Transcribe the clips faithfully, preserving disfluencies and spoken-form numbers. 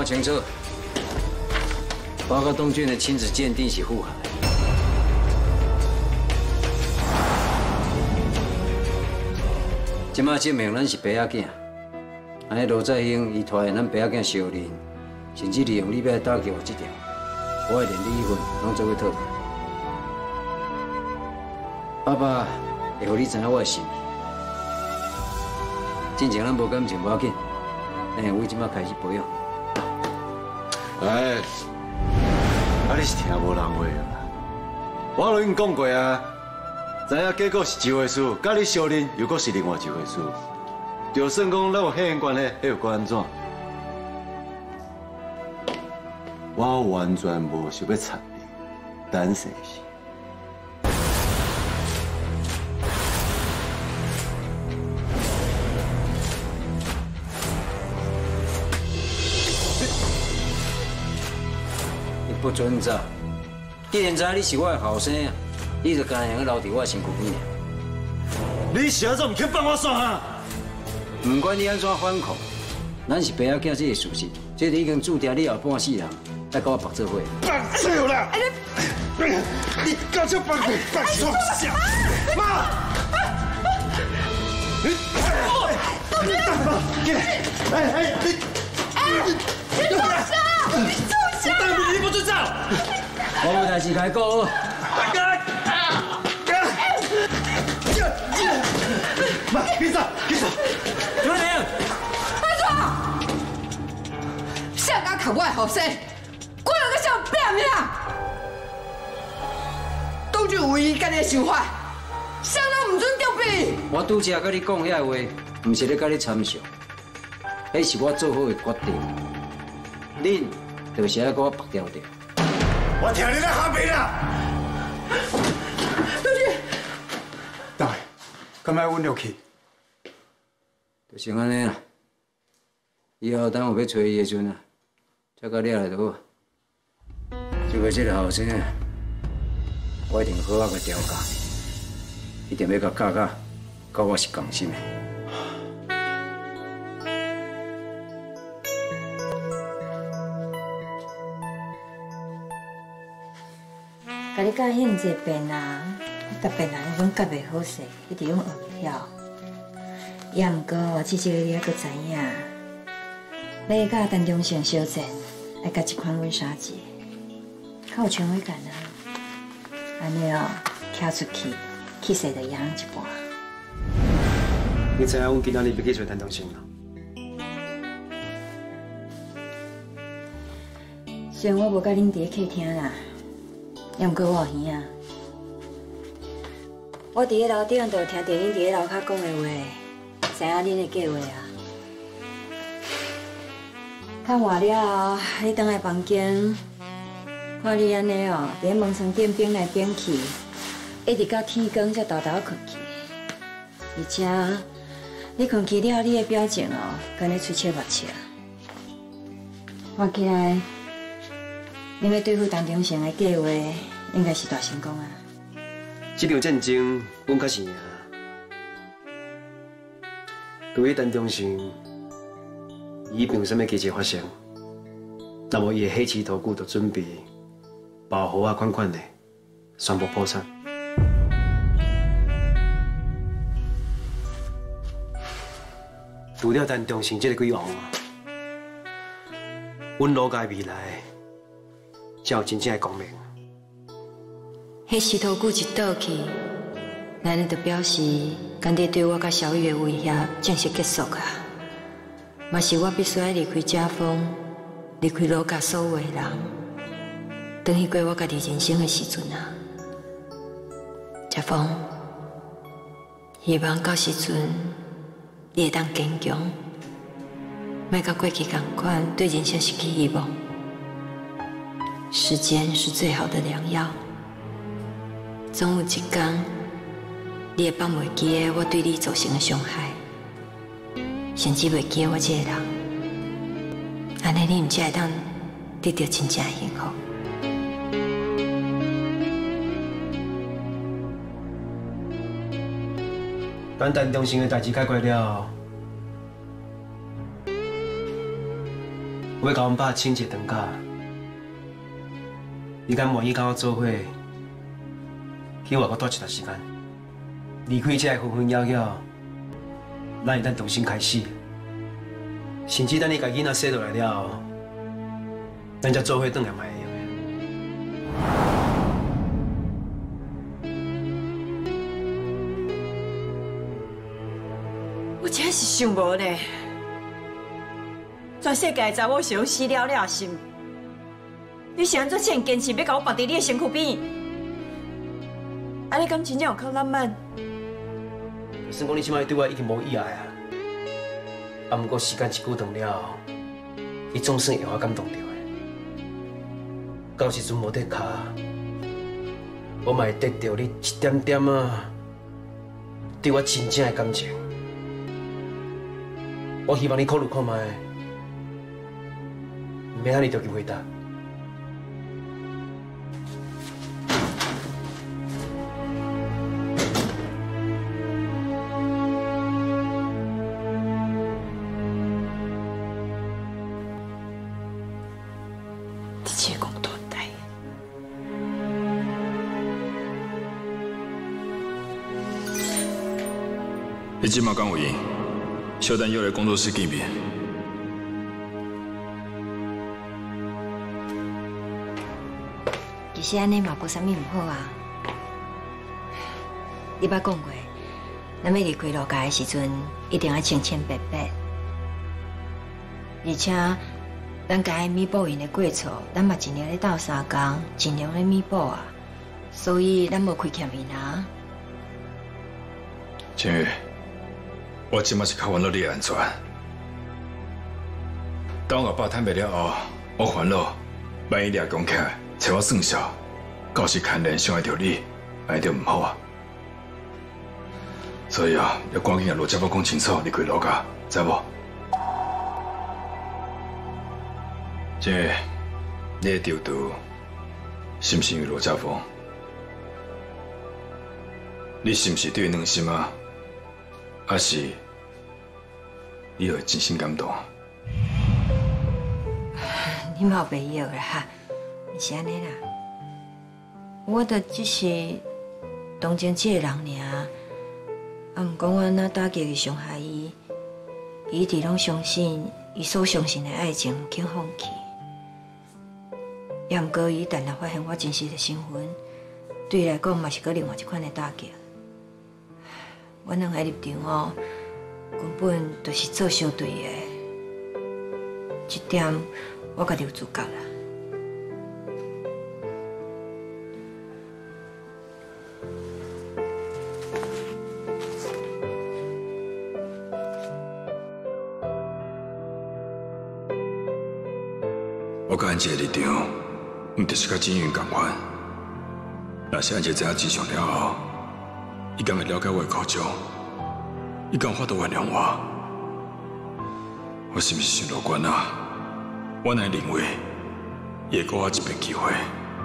清楚，报告东郡的亲子鉴定是腹海。即马证明咱是爸仔囝，安尼罗在兴伊拖咱爸仔囝相认，甚至利用你要打击我这条，我会连你一份拢做伙讨回。爸爸会互你知影我的心意。之前咱无感情无要紧，咱会为即马开始培养。 哎，啊！你是听无人话啦？我都已经讲过啊，知影结果是一回事，甲你相认又阁是另外一回事。就算讲咱有血缘关系，迄又管安怎？我完全无想要插你，等生是。 不准走！既然知你是我的后生啊，你就干样留伫我身躯边。你是安怎唔肯放我耍啊？唔管你安怎反抗，咱是爸仔囝这个事实，这已经注定你后半世人要跟我绑做伙。绑手啦！你你搞这绑绑手下！妈！你你干嘛？哎哎你！哎，你住手！你住手！ 我带你不准走！我有代志该讲。妈，别走，别走！怎么样？ 安怎？谁敢砍我的后生？我两个想拼命！当局有伊家己的想法，谁都唔准调兵。 我拄则甲你讲遐话，唔是咧甲你参详，迄是我做好的决定。恁。 就是要给我拔掉掉。我听你在喊别啦！ 东军， 大伟，敢莫阮落去？ 就是安尼啦。以后等有要找伊的时阵啊，再甲你来就好。就为这个后生，我一定好好个调教，一定要甲教教，甲我是共心的。 甲你教现这边啊，甲别人拢教袂好势，一直用学袂晓。也毋过我这个你还阁知影，要甲陈忠诚相战，要甲一款温莎节，较有权威感啊。安尼哦，跳出去，气势就赢一半。 你知影阮今仔日要去找陈忠诚吗？ 虽然我无甲恁伫客厅啦。 也毋过我有耳啊！我伫咧楼顶就听到恁伫咧楼骹讲的话，知影恁的计划啊。看完了后，你倒来房间，看你安尼哦，伫咧门床顶变来变去，一直到天光才豆豆困去。而且你困去了，你的表情哦，敢咧嘴切目切。看起来。 你要对付陈忠诚的计划，应该是大成功啊！ 这场战争，阮确实赢。对于陈忠诚，伊并有啥物奇迹发生，那么伊的黑旗头骨就准备保护啊款款的，宣布破产。除了陈忠诚这个鬼王啊，阮罗家未来。 才有真正的光明。 迄石头骨一倒去，咱就表示干爹对我甲小雨的威胁正式结束啊！嘛是我必须要离开家风，离开罗家所有的人，等去过我家己人生的时阵啊！家风，希望到时阵你会当坚强，莫甲过去同款对人生失去希望。 时间是最好的良药，总有一天，你会放袂记我对你造成的伤害，甚至袂记我这个人。安尼你毋才会当得到真正的幸福。 等陈忠诚的代志解决了，阮我要甲阮爸请一个长假，你敢愿意甲我做伙去外国住一段时间？离开这纷纷扰扰，咱会当重新开始。甚至等你家囡仔生落来了后，咱才做伙转来嘛会用的。 我真是想无咧，全世界查某想死了了心，你是安怎这样坚持要甲我绑伫你的身躯边？啊，你敢真正有靠浪漫？ 就算讲你即摆对我已经无意爱啊，啊，不过时间一久长了后，你总算会我感动到的。到时阵无得卡，我嘛会得到你一点点啊，对我真正的感情。我希望你考虑看卖，唔免遐尼着急回答。 你这讲大代。 你即马敢有闲？小等约来工作室见面。 其实安尼嘛无啥物唔好啊。你捌讲过，咱要离开老家的时阵，一定要清清白白。而且，咱家弥补因的过错，咱嘛尽量咧斗相共，尽量咧弥补啊。所以，咱无亏欠因啊。 静宇。我即马是较烦恼你的安全。当我甲爸坦白了后，我烦恼，万一掠讲起来，找我算账，到时牵连伤害到你，安尼就唔好啊。所以啊，要赶紧甲罗家峰讲清楚，离开老家，知无？静宇，你的调度是毋是因为罗家峰？你是毋是对伊两心啊？还是你有真心感动？ 你嘛有袂晓啦，是安尼啦。我着只是同情这个人尔，啊，毋过我哪打击伊伤害伊，伊一直拢相信伊所相信的爱情，唔肯放弃。也毋过伊但若发现我真实的身份，对伊来讲嘛是个另外一款的打击。阮两个立场哦，根本就是做相对的，这点我家己有自觉啦。 我甲安姐的立场，毋就是甲金云同款。若是安姐知影真相了后，伊敢会了解我的苦衷，伊敢有法度原谅我？我是毋是想乐观啊？我乃认为，伊会给我一遍机会。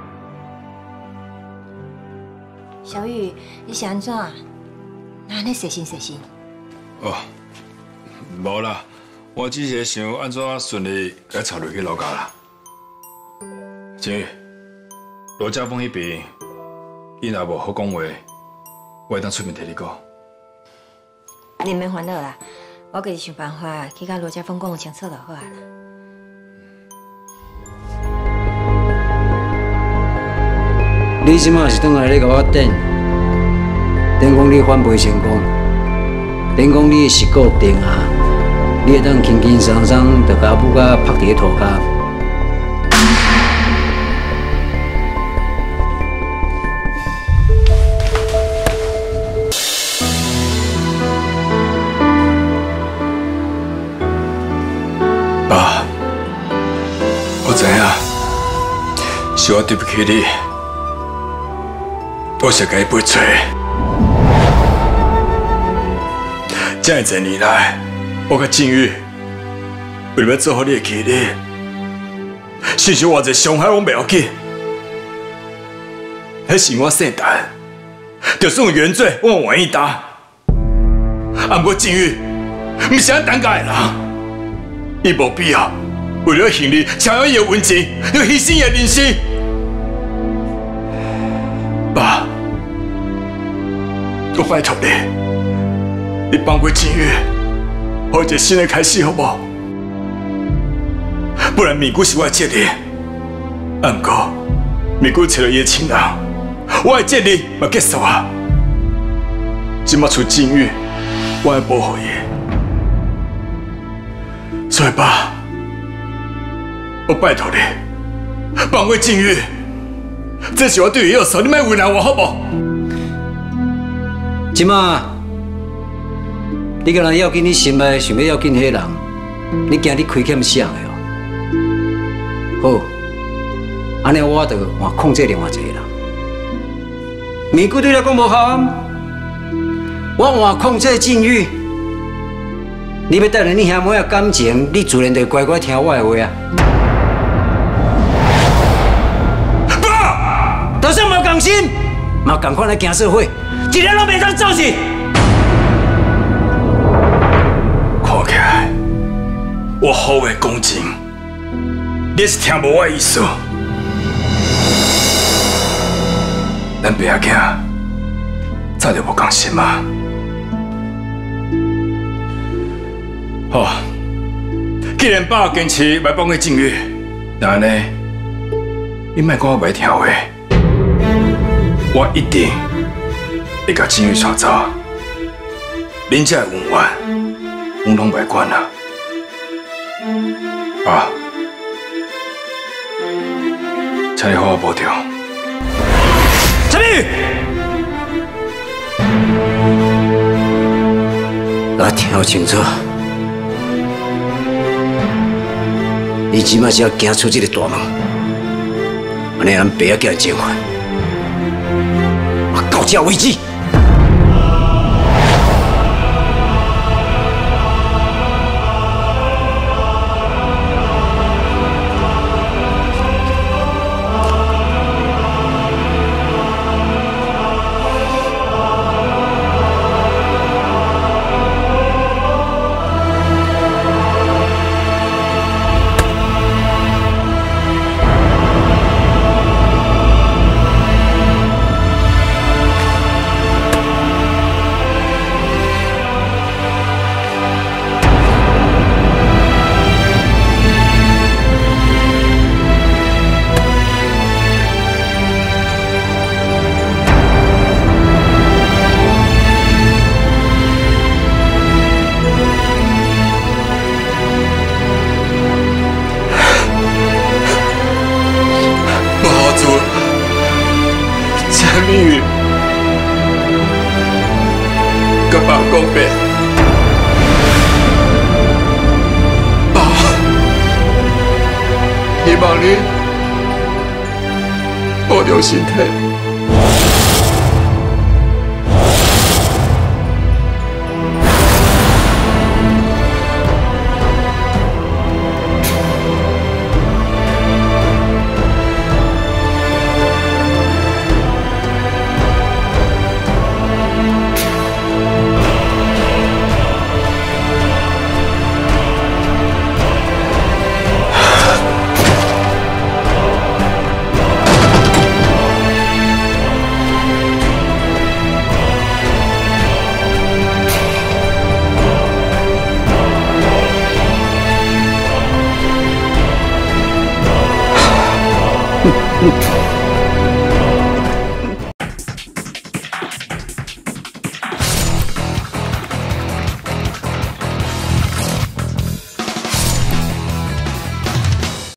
小雨，你是安怎？哪安尼细心细心？ 哦，无啦，我只是想安怎顺利来插入去老家啦。静宇，罗家峰迄边，伊若无好讲话。我会当出面替你讲。 你免烦恼啦，我家己想办法去甲罗家峰讲清楚就好啊啦。 你即马是转来咧甲我等，等讲你反背成功，等讲你是固定啊，你会当轻轻松松就甲母甲拍伫涂骹。 爸，我知影，是我对不起你，我是该背错。这么多年来，我甲静宇为了要做好你的妻子，甚至偌济伤害我袂要紧，迄是我姓陈，就算有原罪，我也愿意担。啊，不过静宇，不是咱陈家的人。伊无必要为了行李，想要伊的温情，要牺牲伊的人生。爸，我拜托你，你放过静月，给一个新的开始，好不好？不然美姑是我的责任。啊，不过美姑找到伊的亲人，我的责任嘛结束啊。今麦出静月，我要保护伊。所以爸，我拜托你，放过静月。这是我对伊要求，你莫为难我，好不好？ 即马，你个人要紧，你心内想要要紧迄人，你惊你亏欠谁的哦？好，安尼我就换控制另外一个人。美姑对你讲无效，我换控制禁欲。你要带着你兄妹的感情，你自然就乖乖听我的话啊。爸，就算无共心，嘛共款来行社会。 一日拢袂当走去。 看起来我好的讲情，你是听无我的意思。咱爸仔囝早就无共心嘛。好，既然爸坚持要放过静月，那安尼，你莫讲我袂听话，我一定。 会甲静宇带走，恁这恩怨，我拢袂管啦。爸，请你好好保重。 陈宇，我听清楚，你即马是要行出这个大门，安尼咱爸仔叫人情况，我到这为止。 身体。 嗯。